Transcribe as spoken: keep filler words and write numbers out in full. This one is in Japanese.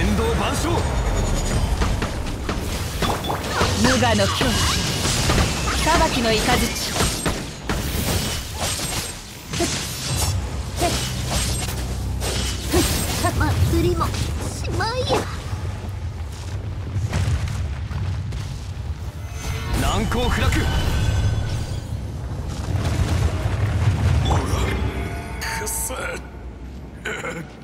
天道万象。 無我の境地、裁きの雷。 祭りもしまいや。 難攻不落。くっせ。